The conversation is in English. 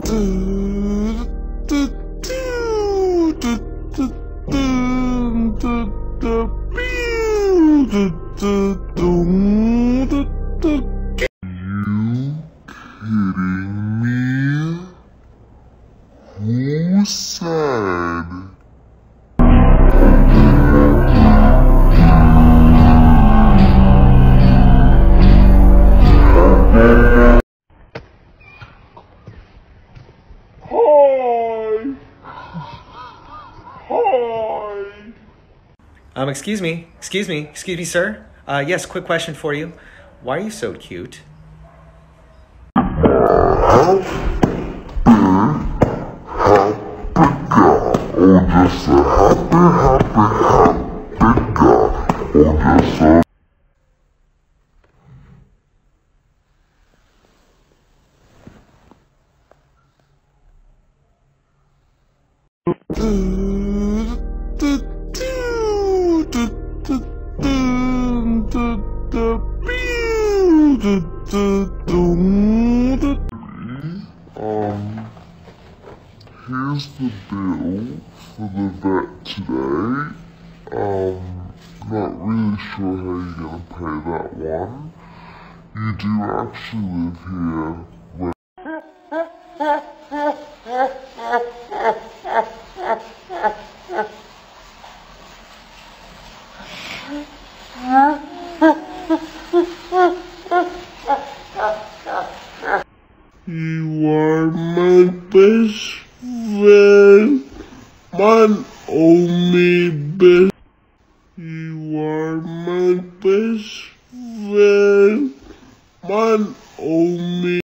kidding me? Who said? Excuse me, sir. Yes, quick question for you. Why are you so cute? Here's the bill for the vet today. Not really sure how you're gonna pay that one. You do actually live here. You are my best friend, my only best. You are my best friend, my only.